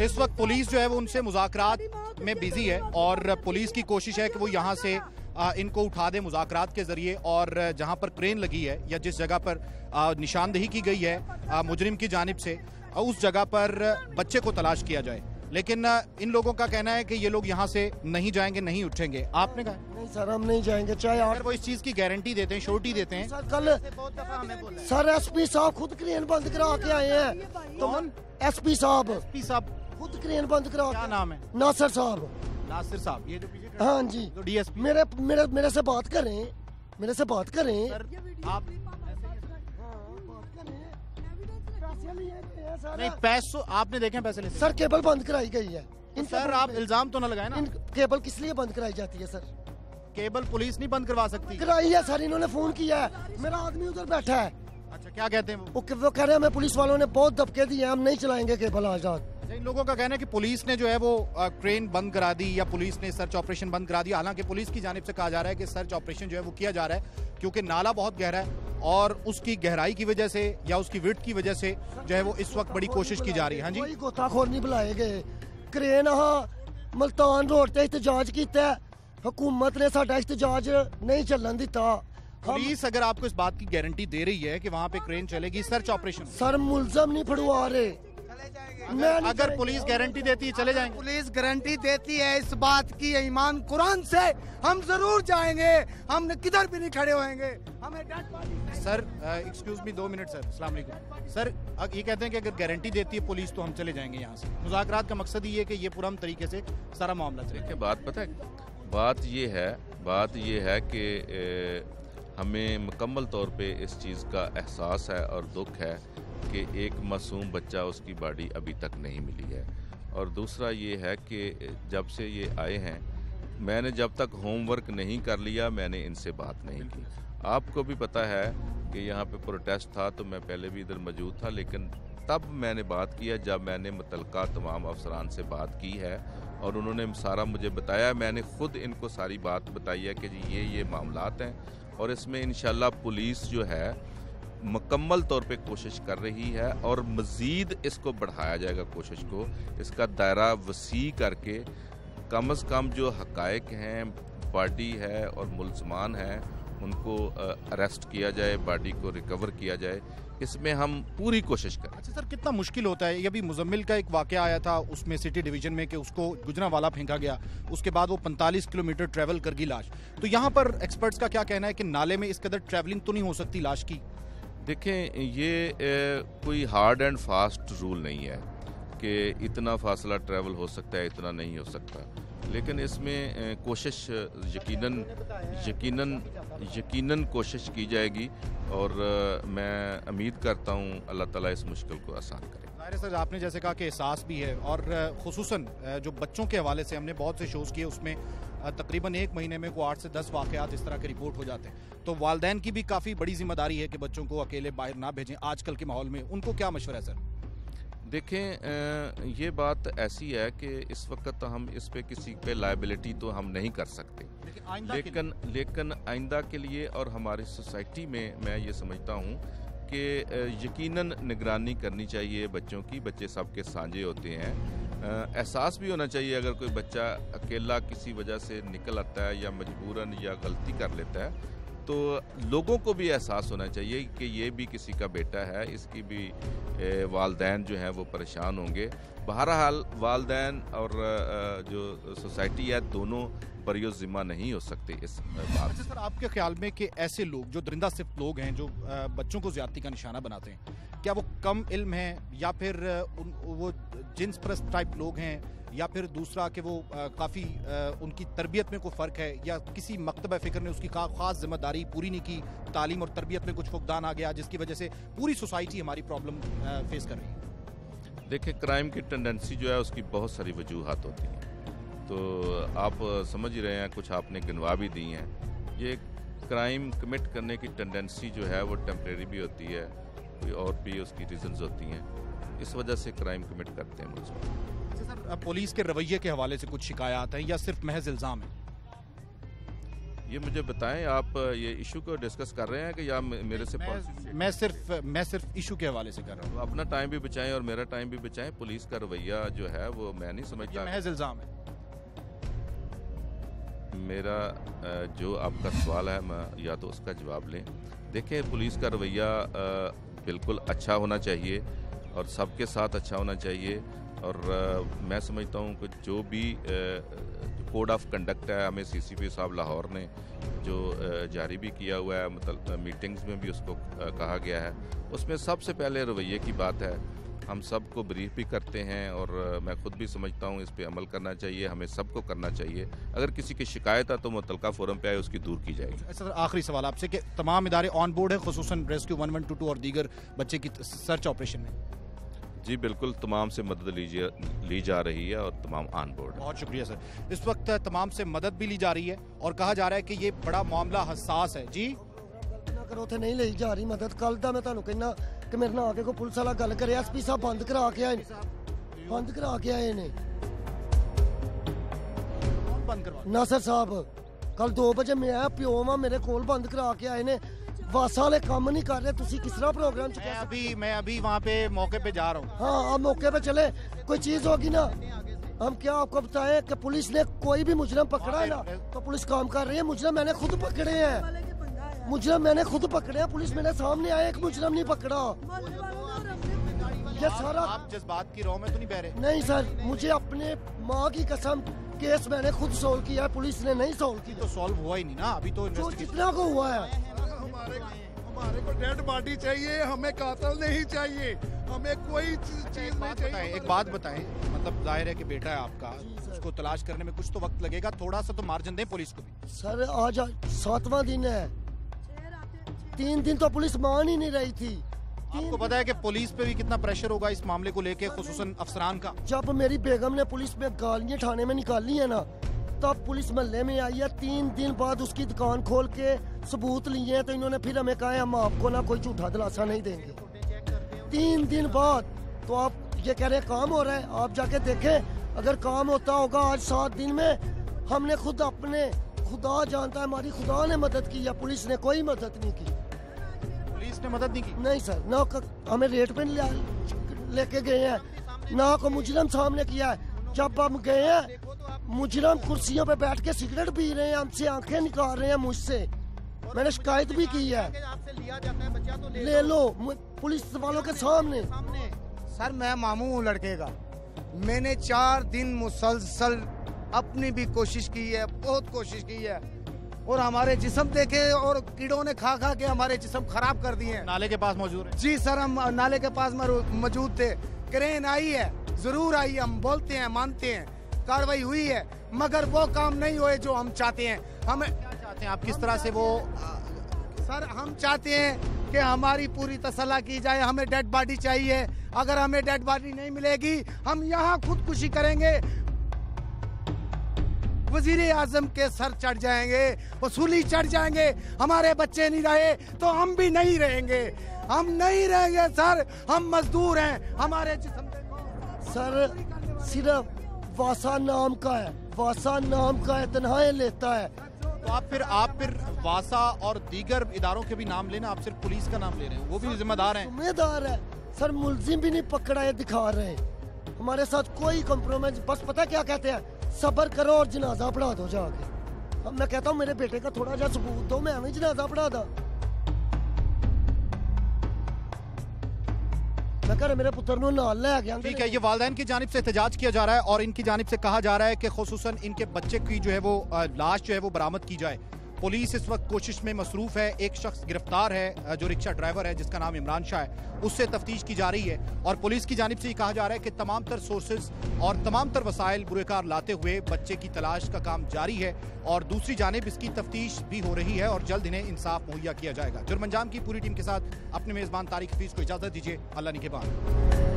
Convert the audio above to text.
इस वक्त पुलिस जो है वो उनसे मुज़ाकरात में बिजी है और पुलिस की कोशिश है कि वो यहाँ से इनको उठा दे मुज़ाकरात के जरिए, और जहाँ पर क्रेन लगी है या जिस जगह पर निशानदेही की गई है मुजरिम की जानिब से, उस जगह पर बच्चे को तलाश किया जाए। लेकिन इन लोगों का कहना है कि ये लोग यहाँ से नहीं जाएंगे, नहीं उठेंगे। आपने कहा नहीं सर, हम नहीं जाएंगे, चाहे आप वो इस चीज की गारंटी देते हैं, श्योरिटी देते हैं। सर कल सर एसपी साहब खुद क्रेन बंद करा के आए हैं। तो एसपी साहब खुद क्रेन बंद करा, क्या नाम है? नासिर साहब। नासिर साहब, ये जो पीछे हाँ जी, जो डीएसपी। मेरे से बात करें, मेरे से बात करें। आप नहीं, पैसों आपने देखे पैसे लेते? सर केबल बंद कराई गई है। सर आप इल्जाम तो ना लगाए ना। केबल किस लिए बंद कराई जाती है सर? केबल पुलिस नहीं बंद करवा सकती। कराई है सर, इन्होंने फोन किया है, मेरा आदमी उधर बैठा है। अच्छा, क्या कहते हैं वो कह रहे हैं हमें पुलिस वालों ने बहुत दबके दिए, हम नहीं चलाएंगे केबल आज रात। इन लोगों का कहना है कि पुलिस ने जो है वो ट्रेन बंद करा दी या पुलिस ने सर्च ऑपरेशन बंद करा दिया। हालांकि पुलिस की जानिब से कहा जा रहा है कि सर्च ऑपरेशन जो है वो किया जा रहा है क्योंकि नाला बहुत गहरा है और उसकी गहराई की वजह से या उसकी विड्थ की वजह से जो है वो इस वक्त बड़ी कोशिश की जा रही है। हाँ जी, कोई गोताखोर नहीं बुलाए गए। क्रेन मुल्तान रोड ते एहतजाज किया, हुकूमत ने साडा एहतजाज नहीं चलन दिता। पुलिस अगर आपको इस बात की गारंटी दे रही है कि वहाँ पे क्रेन चलेगी, सर्च ऑपरेशन, सर मुलजम नहीं फड़वा रहे। अगर पुलिस गारंटी देती है चले जाएंगे। पुलिस गारंटी देती है इस बात की, ईमान कुरान से, हम जरूर जाएंगे, हम किधर भी नहीं खड़े होएंगे। हमें sir excuse me 2 minute sir. अस्सलाम वालेकुम सर, ये कहते हैं कि अगर गारंटी देती है पुलिस तो हम चले जाएंगे यहाँ से। मुज़ाकरात का मकसद ये है कि ये पुरअमन तरीके से सारा मामला चले। बात पता है, बात ये है कि हमें मुकम्मल तौर पे इस चीज़ का एहसास है और दुख है कि एक मासूम बच्चा, उसकी बॉडी अभी तक नहीं मिली है। और दूसरा ये है कि जब से ये आए हैं, मैंने जब तक होमवर्क नहीं कर लिया मैंने इनसे बात नहीं की। आपको भी पता है कि यहाँ पे प्रोटेस्ट था तो मैं पहले भी इधर मौजूद था, लेकिन तब मैंने बात किया जब मैंने मुतलका तमाम अफसरान से बात की है और उन्होंने सारा मुझे बताया। मैंने ख़ुद इनको सारी बात बताई है कि जी ये मामलात हैं और इसमें इंशाल्लाह पुलिस जो है मुकम्मल तौर पे कोशिश कर रही है और मज़ीद इसको बढ़ाया जाएगा, कोशिश को इसका दायरा वसी करके कम से कम जो हक़ाइक़ हैं, बॉडी है और मुलज़मान हैं, उनको अरेस्ट किया जाए, बॉडी को रिकवर किया जाए। इसमें हम पूरी कोशिश करें। अच्छा सर, कितना मुश्किल होता है? ये अभी मुजम्मिल का एक वाक़या आया था उसमें सिटी डिवीज़न में कि उसको गुजरांवाला फेंका गया, उसके बाद वो 45 किलोमीटर ट्रैवल कर गई लाश। तो यहाँ पर एक्सपर्ट्स का क्या कहना है कि नाले में इस कदर ट्रैवलिंग तो नहीं हो सकती लाश की? देखें, ये कोई हार्ड एंड फास्ट रूल नहीं है कि इतना फासला ट्रैवल हो सकता है, इतना नहीं हो सकता, लेकिन इसमें कोशिश यकीनन कोशिश की जाएगी और मैं उम्मीद करता हूँ अल्लाह ताला इस मुश्किल को आसान करे। ज़ाहिर है सर, आपने जैसे कहा कि एहसास भी है और खुसूसन जो बच्चों के हवाले से हमने बहुत से शोज़ किए, उसमें तकरीबन 1 महीने में को 8 से 10 वाक़यात इस तरह के रिपोर्ट हो जाते हैं। तो वालिदैन की भी काफ़ी बड़ी जिम्मेदारी है कि बच्चों को अकेले बाहर ना भेजें आजकल के माहौल में। उनको क्या मशवरा है सर? देखें, ये बात ऐसी है कि इस वक्त हम इस पे किसी पे लायबिलिटी तो हम नहीं कर सकते, लेकिन आइंदा के लिए और हमारी सोसाइटी में मैं ये समझता हूँ कि यकीनन निगरानी करनी चाहिए बच्चों की। बच्चे सबके साझे होते हैं, एहसास भी होना चाहिए अगर कोई बच्चा अकेला किसी वजह से निकल आता है या मजबूरन या गलती कर लेता है तो लोगों को भी एहसास होना चाहिए कि ये भी किसी का बेटा है, इसकी भी वालिदैन जो हैं वो परेशान होंगे। बहरहाल वालिदैन और जो सोसाइटी है दोनों बरियो ज़िम्मा नहीं हो सकते इस बात। अच्छा सर, आपके ख्याल में कि ऐसे लोग जो दरिंदा सिफ्त लोग हैं जो बच्चों को ज़्यादती का निशाना बनाते हैं, क्या वो कम इल्म हैं या फिर वो जिन्स परस्त टाइप लोग हैं या फिर दूसरा कि वो काफ़ी उनकी तरबियत में कोई फ़र्क है या किसी मकतबा फ़िक्र ने उसकी ख़ास जिम्मेदारी पूरी नहीं की, तालीम और तरबियत में कुछ फुकदान आ गया जिसकी वजह से पूरी सोसाइटी हमारी प्रॉब्लम फेस कर रही है? देखिए, क्राइम की टेंडेंसी जो है उसकी बहुत सारी वजूहात होती हैं, तो आप समझ ही रहे हैं, कुछ आपने गिनवा भी दी हैं। ये क्राइम कमिट करने की टेंडेंसी जो है वो टेम्परेरी भी होती है, कोई और भी उसकी रीजंस होती हैं, इस वजह से क्राइम कमिट करते हैं मुझसे। अच्छा सर, पुलिस के रवैये के हवाले से कुछ शिकायत है या सिर्फ महज इल्ज़ाम है? ये मुझे बताएं, आप ये इशू को डिस्कस कर रहे हैं कि या मेरे से पॉलिसी? मैं सिर्फ इशू के हवाले से कर रहा हूँ। अपना टाइम भी बचाएं और मेरा टाइम भी बचाएं। पुलिस का रवैया जो है वो मैं नहीं समझता। ये महज इल्जाम है। मेरा जो आपका सवाल है, मैं या तो उसका जवाब लें। देखें, पुलिस का रवैया बिल्कुल अच्छा होना चाहिए और सबके साथ अच्छा होना चाहिए। और मैं समझता हूँ कि जो भी कोड ऑफ कंडक्ट है, हमें सीसीपी साहब लाहौर ने जो जारी भी किया हुआ है, मतलब मीटिंग्स में भी उसको कहा गया है, उसमें सबसे पहले रवैये की बात है। हम सबको ब्रीफ भी करते हैं और मैं खुद भी समझता हूँ इस पे अमल करना चाहिए, हमें सबको करना चाहिए। अगर किसी की शिकायत है तो मुतलका फोरम पे आए, उसकी दूर की जाएगी। सर, आखिरी सवाल आपसे कि तमाम इदारे ऑन बोर्ड है, खुसूसन रेस्क्यू 1122 और दीगर बच्चे की सर्च ऑपरेशन में? जी बिल्कुल, तमाम से मदद ली जा रही है और तमाम ऑन बोर्ड। बहुत शुक्रिया सर। इस वक्त तमाम से मदद भी ली जा रही है और कहा जा रहा है कि ये बड़ा मामला हसास है। जी ना करो थे, नहीं ली जा रही मदद। कल दा मैं तुहानू कहना कि मेरे नाल आके कोई पुलिस वाला गल करे। एसपी साहब बंद करा के आए ने। बंद करवा नासर साहब कल 2 बजे मैं आया, प्यो मां मेरे कोल बंद करा के आए ने। वासा वाले काम नहीं कर रहे, तुसी किस तरह प्रोग्राम मैं अभी वहाँ पे मौके पे जा रहा हूँ। हाँ, आप मौके पे चले, कोई चीज होगी ना हम क्या आपको बताएं कि पुलिस ने कोई भी मुजरम पकड़ा है ना तो पुलिस काम कर रही है। मुजरम मैंने खुद पकड़े हैं, पुलिस मेरे सामने आए, एक मुजरम नहीं पकड़ा। ये सारा आप जिस बात की रहो में तो नहीं बह रहे? नहीं सर, मुझे अपने माँ की कसम, केस मैंने खुद सोल्व किया है, पुलिस ने नहीं सोल्व किया। तो सॉल्व हुआ ही नहीं ना अभी तो। जो जितना को हुआ है, हमारे को डेड बॉडी चाहिए, हमें कातिल नहीं चाहिए, हमें कोई चीज नहीं चाहिए। एक बात बताएं, मतलब जाहिर है कि बेटा है आपका, उसको तलाश करने में कुछ तो वक्त लगेगा, थोड़ा सा तो मार्जिन दें पुलिस को भी। सर आज 7वां दिन है, 3 दिन तो पुलिस मान ही नहीं रही थी। आपको पता है कि पुलिस पे भी कितना प्रेशर होगा इस मामले को लेके, खुसूसन अफसरान का। जब मेरी बेगम ने पुलिस में गालियां थाने में निकाली है ना, तब पुलिस महल्ले में आई है। 3 दिन बाद उसकी दुकान खोल के सबूत लिए हैं, तो इन्होंने फिर हमें कहा हम आपको ना कोई झूठा दिलासा नहीं देंगे। 3 दिन बाद तो आप ये कह रहे हैं काम हो रहा है। आप जाके देखें, अगर काम होता होगा आज 7 दिन में। हमने खुद अपने, खुदा जानता है हमारी खुदा ने मदद की है, पुलिस ने कोई मदद नहीं की। पुलिस ने मदद नहीं की? नहीं सर, ना हमें रेट पे लेके गए हैं, ना को मुजरम सामने किया है। जब हम गए हैं, मुजरम कुर्सियों पे बैठ के सिगरेट पी रहे हैं, हमसे आंखें निकाल रहे हैं मुझसे। मैंने शिकायत भी की है, ले लो पुलिस वालों के सामने। सर मैं मामू हूँ लड़के का, मैंने 4 दिन मुसलसल अपनी भी कोशिश की है, बहुत कोशिश की है, और हमारे जिस्म देखे और कीड़ों ने खा के हमारे जिस्म खराब कर दिए हैं। नाले के पास मौजूद है? जी सर, हम नाले के पास मौजूद थे। क्रेन आई है, जरूर आई है, हम बोलते हैं, मानते हैं, कार्रवाई हुई है, मगर वो काम नहीं हुए जो हम चाहते हैं। हमें क्या चाहते हैं आप, किस तरह से वो? सर हम चाहते हैं कि हमारी पूरी तसल्ला की जाए, हमें डेड बॉडी चाहिए। अगर हमें डेड बॉडी नहीं मिलेगी, हम यहाँ खुदकुशी करेंगे, वजीर आजम के सर चढ़ जाएंगे, वसूली चढ़ जाएंगे। हमारे बच्चे नहीं रहे तो हम भी नहीं रहेंगे, हम नहीं रहेंगे सर, हम मजदूर हैं। हमारे जिस्म सर सिर्फ वासा नाम का है, तनहाएं लेता है। तो आप फिर वासा और दीगर इदारों के भी नाम लेना, आप सिर्फ पुलिस का नाम ले रहे हैं, वो भी जिम्मेदार हैं। जिम्मेदार है सर, मुलजिम भी नहीं पकड़ा है, दिखा रहे हैं हमारे साथ कोई कॉम्प्रोमाइज। बस पता क्या कहते हैं, सब्र करो और जनाजा पढ़ा दो जाके। अब मैं कहता हूँ मेरे बेटे का थोड़ा सा सबूत दो, मैं हमें जनाजा पढ़ा दा। मैं कह रहा मेरे पुत्र नु नाल ले गया। ठीक है, ये वालिदैन की जानिब से एहतजाज किया जा रहा है और इनकी जानिब से कहा जा रहा है कि खुसूसन इनके बच्चे की जो है वो लाश जो है वो बरामद की जाए। पुलिस इस वक्त कोशिश में मसरूफ है। एक शख्स गिरफ्तार है जो रिक्शा ड्राइवर है, जिसका नाम इमरान शाह है, उससे तफ्तीश की जा रही है। और पुलिस की जानिब से ये कहा जा रहा है कि तमाम तर सोर्सेज और तमाम तर वसाइल बुरेकार लाते हुए बच्चे की तलाश का काम जारी है और दूसरी जानिब इसकी तफ्तीश भी हो रही है और जल्द इन्हें इंसाफ मुहैया किया जाएगा। जुर्म अंजाम की पूरी टीम के साथ अपने मेजबान तारिक हफीज को इजाजत दीजिए। अल्लाह निगहबान।